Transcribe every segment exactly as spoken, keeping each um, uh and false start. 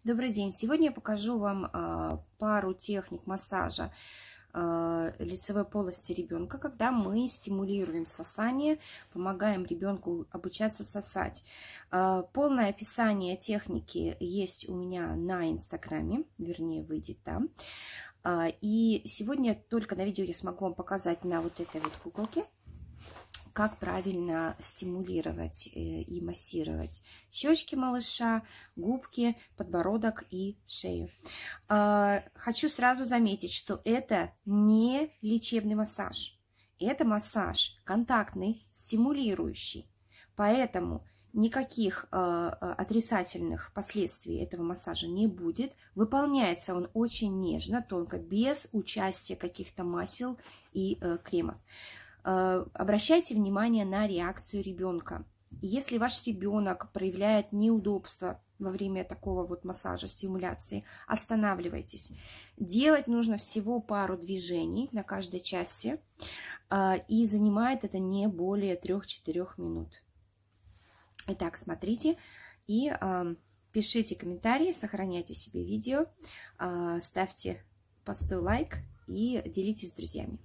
Добрый день! Сегодня я покажу вам э, пару техник массажа э, лицевой полости ребенка, когда мы стимулируем сосание, помогаем ребенку обучаться сосать. Э, полное описание техники есть у меня на инстаграме, вернее, выйдет там. Э, и сегодня только на видео я смогу вам показать на вот этой вот куколке, как правильно стимулировать и массировать щечки малыша, губки, подбородок и шею. Хочу сразу заметить, что это не лечебный массаж. Это массаж контактный, стимулирующий. Поэтому никаких отрицательных последствий этого массажа не будет. Выполняется он очень нежно, тонко, без участия каких-то масел и кремов. Обращайте внимание на реакцию ребенка. Если ваш ребенок проявляет неудобство во время такого вот массажа, стимуляции, останавливайтесь. Делать нужно всего пару движений на каждой части, и занимает это не более трех-четырёх минут. Итак, смотрите и пишите комментарии, сохраняйте себе видео, ставьте посты лайк и делитесь с друзьями.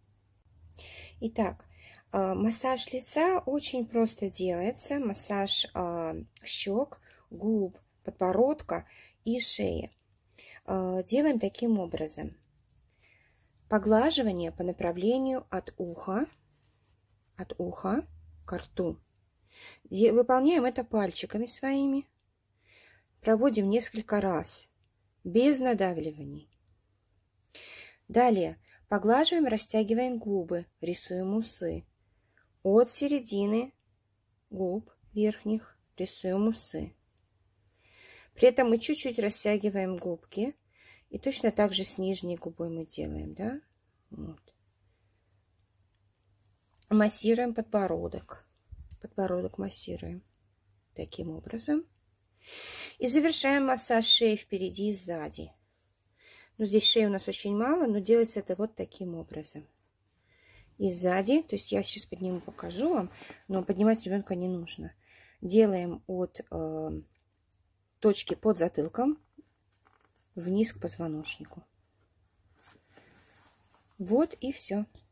Итак, массаж лица очень просто делается. Массаж щек, губ, подбородка и шеи. Делаем таким образом. Поглаживание по направлению от уха, от уха к рту. Выполняем это пальчиками своими. Проводим несколько раз, без надавливаний. Далее. Поглаживаем, растягиваем губы, рисуем усы. От середины губ верхних рисуем усы. При этом мы чуть-чуть растягиваем губки. И точно так же с нижней губой мы делаем, да? Вот. Массируем подбородок. Подбородок массируем таким образом. И завершаем массаж шеи впереди и сзади. Но здесь шеи у нас очень мало, но делается это вот таким образом. И сзади, то есть я сейчас подниму, покажу вам, но поднимать ребенка не нужно. Делаем от э, точки под затылком вниз к позвоночнику. Вот и все.